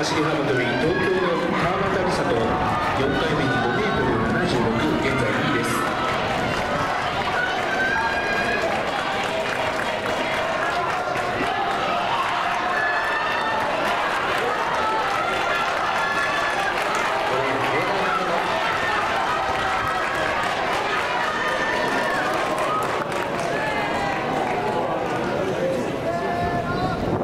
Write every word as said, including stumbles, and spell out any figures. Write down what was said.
走り幅跳び東京の川俣梨沙とよんかいめにごメートルななじゅうろく